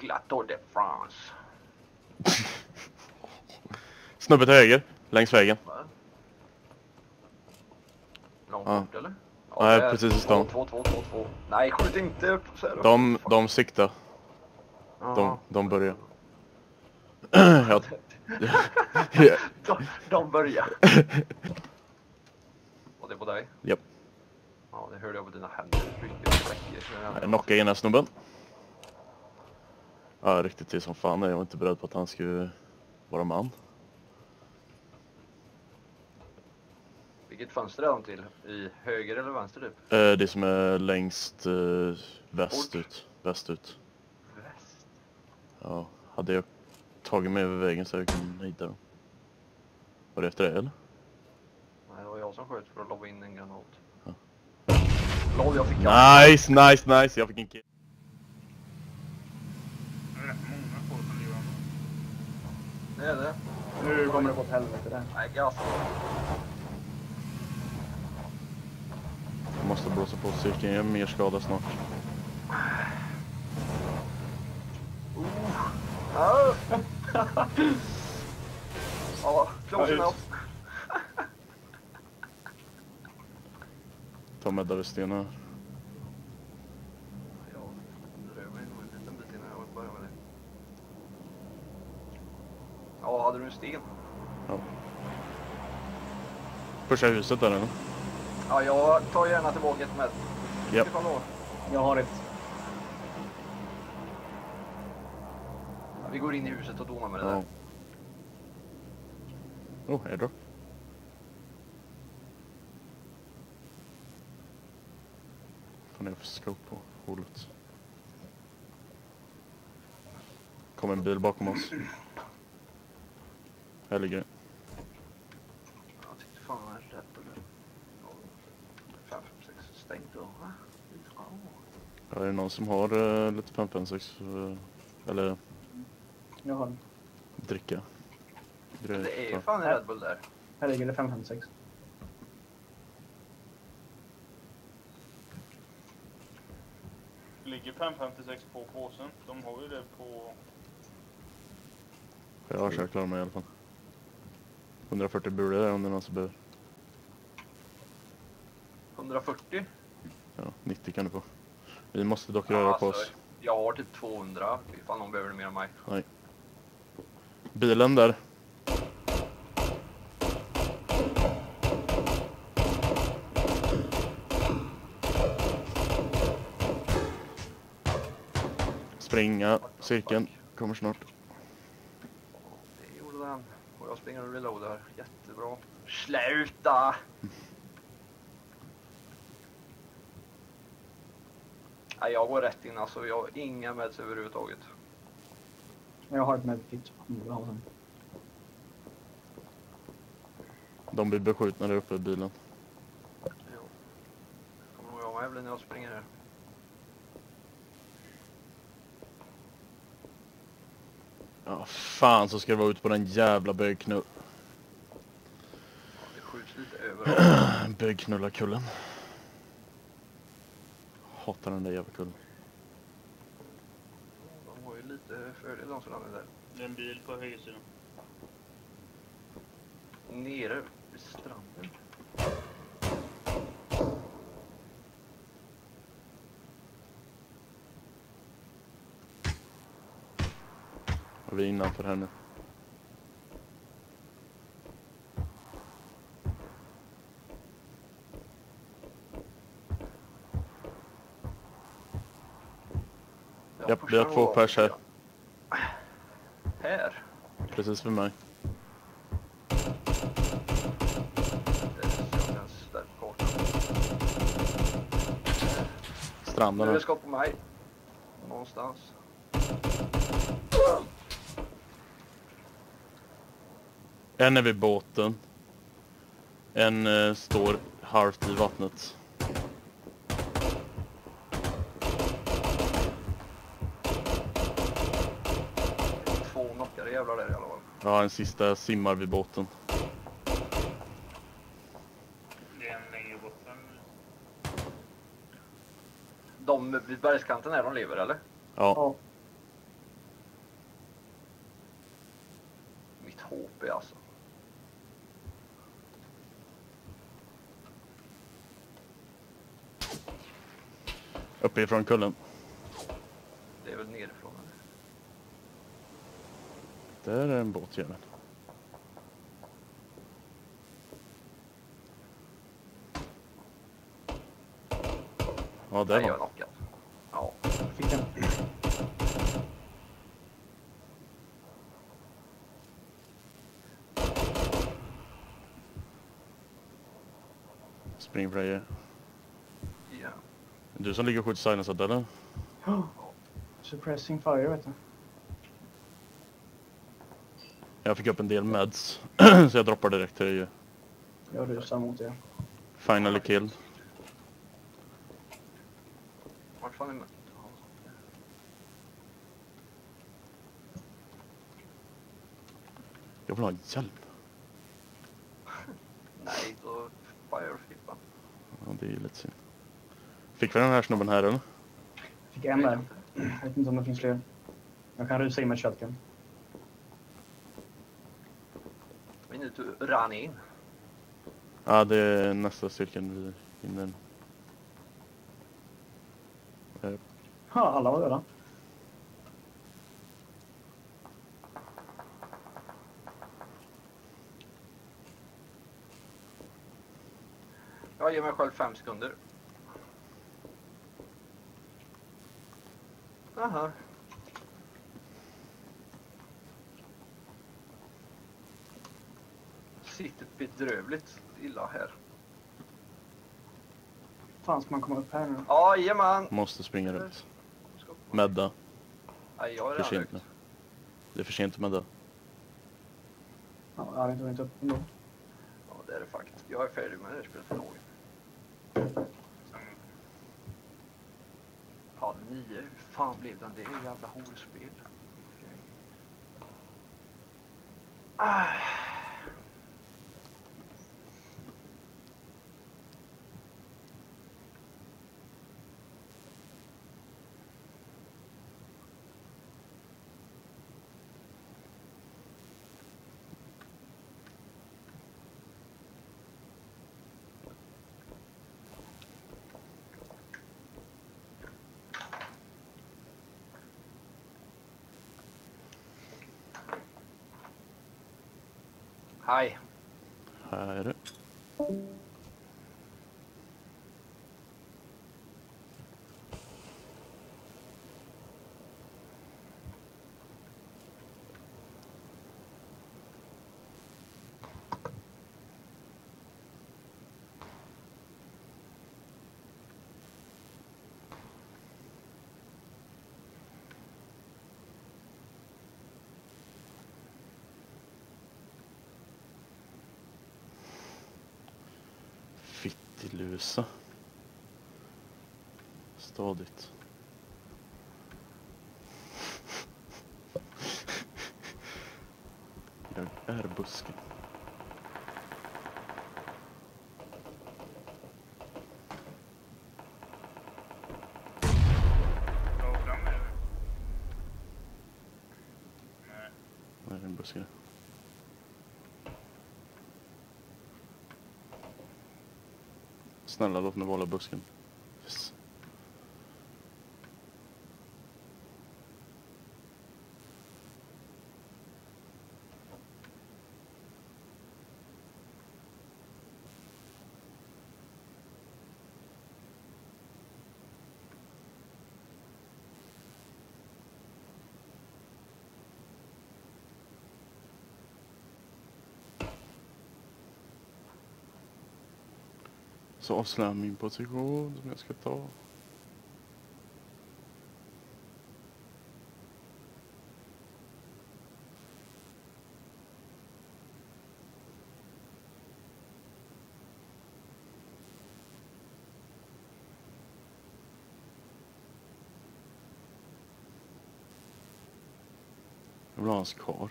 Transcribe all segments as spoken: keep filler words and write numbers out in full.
La Tour de France. Snubbe till höger, längs vägen. Långt Ja. bort eller? Ja, Nej, där. precis i stan. två två två två. Nej, skjut inte upp. Så här. De, de siktar. De, Ja. de börjar. Ja. de, de börjar. Och det är på dig? Japp. Ja, det hörde jag på dina händer. Jag knockade ena snubben. Ja, riktigt till som fan. Jag var inte beredd på att han skulle vara man. Vilket fönster är de till? I höger eller vänster typ? Eh, det som är längst eh, västut. Västut. Väst? Ja, hade jag tagit mig över vägen så jag kunde hitta dem. Var det efter det eller? Nej, det var jag som sköt för att lobba in en granat. Ja. Lol, jag fick Nice, nice, nice. Jag fick en kill. Det är rätt många folk som lever. Det är det. Nu kommer det på ett helvete där. Nej, gas. Jag måste blåsa på cirkeln. Jag är mer skada snart. Uh. Ah. Ja, close enough. Ta med där vid stenen här. Ja, det rör mig nog en liten bit innan jag börjar med det. Ja, hade du en sten? Ja. Pusha huset där eller? Ja, jag tar gärna tillbaka ett med. Japp. Jag har ett. Ja, vi går in i huset och donar med det Ja. där. Oh, airdrop. Fan, jag för scope på hålet. Kommer en bil bakom oss. Här ligger det. Jag tyckte fan den här rätt på det. fem fem sex stängt då, va? Ja, är det någon som har uh, lite fem fem sex uh, eller Jag har den. dricka? Grej, Det är ja. fan en Red Bull där. Här ligger det fem fem sex. Ligger fem femtiosex på påsen. De har ju det på... Ja, jag klarar mig i alla fall. hundrafyrtio bulor där om det är någon som behöver. hundrafyrtio? Ja, nittio kan du få. Vi måste dock röra Ja, på alltså, oss. jag har typ tvåhundra. Ifall någon behöver det mer än mig. Nej. Bilen där. Springa, cirkeln kommer snart. Det gjorde den. Och jag springer och reloadar. Jättebra. Sluta! Nej, jag går rätt in alltså. Jag har inga meds överhuvudtaget. Jag har ett medkit. Mm, jag har den. De blir beskjutna där uppe i bilen. Jo. Kommer nog jag med blir när jag springer här. Ja, fan så ska det vara ute på den jävla bögknull... Ja, det skjuts lite överallt. bögknullarkullen. Hatar den där jävla kullen. De har ju lite fördel de som landar där. Det är en bil på högersidan. Nere vid stranden. Och vi är innanför här nu. Jag Japp, vi har pushar två nog pers här. Här? Precis för mig. Det är en stark karta. Stranden Nu är det här. skott på mig. Någonstans. En är vid båten. En eh, står halvt i vattnet. Två knockade jävlar där i alla fall. Ja, en sista simmar vid båten. Det är en längre bort än... De vid bergskanten är de lever eller? Ja, Ja. H P alltså. Uppifrån kullen. Det är väl nerifrån eller? Där är en båt jäveln. Ja, där Nej, jag är var knockad. Ja. Fick den. Spring för dig. Ja. Du som ligger och skjuter silenced eller? Oh. Suppressing fire, vet du. Jag fick upp en del meds. Så jag droppar direkt till dig. Jag rusar mot er. Finally kill. Vart fan är man? Jag vill ha en hjälm. Nej, då fireflippan. Ja, det är ju lite synd. Fick vi den här snubben här eller? Fick en där. Jag vet inte om det finns fler. Jag kan rusa in med shotgun. Vi need to run in. Ja, det är nästa styrkan vi hinner. Eh, Ja, alla var döda. Jag ger mig själv fem sekunder. Aha. Sitter bedrövligt illa här. Fan, ska man komma upp här nu? Jajamän! Måste springa runt. Medda. Nej, jag är För redan sent nu. rökt. Det är för sent att medda. Ja, jag hade inte varit upp ändå. Ja, det är det faktiskt. Jag är färdig med det här spelet för dagen. Ja, nio. Hur fan blev den? Det är ju jävla horspel. Okej. Ah. Hej. Här är det. Fittilusa. Stadigt. Jag är busken. Ja, fram är det. Nej. Jag är en buske. Snälla, låt mig vara busken. Yes. Så avslöjar min position som jag ska ta. Jag vill ha hans kar.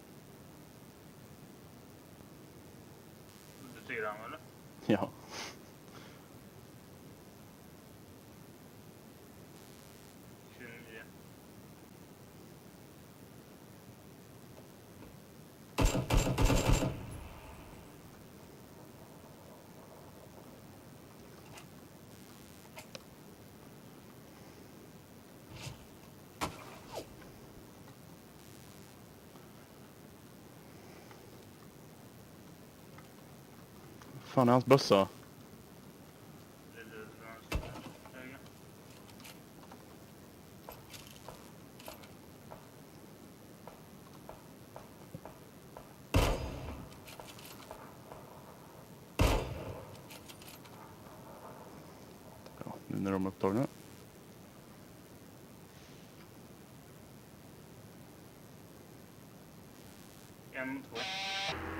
Du ser han eller? Ja. tjugonio. Fan är hans bössa? Det är du från höger. Ja, nu när de är upptagna. En mot två.